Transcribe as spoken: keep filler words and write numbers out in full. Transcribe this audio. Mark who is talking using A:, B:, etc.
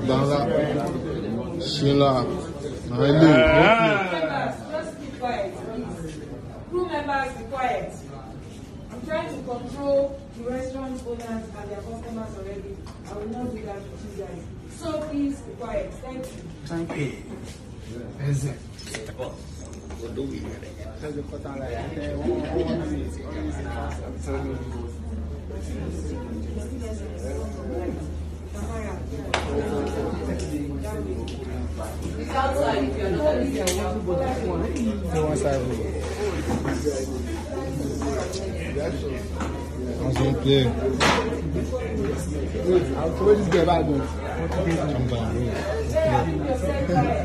A: Danga, Sheila,
B: Members, just keep quiet, please. Crew members, be quiet. I'm trying to control the restaurant owners and their customers already. I will not do that with you guys. So please be quiet. Thank you.
C: Thank you. Is it?
D: What do we have?
B: It's outside if you're not
A: I'm going to play.
C: I'll throw this guy back.
A: Come down.